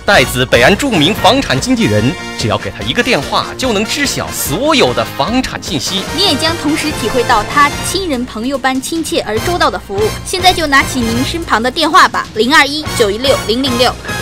戴子北安著名房产经纪人，只要给他一个电话，就能知晓所有的房产信息。 你也将同时体会到他亲人朋友般亲切而周到的服务。现在就拿起您身旁的电话吧，021-916-006。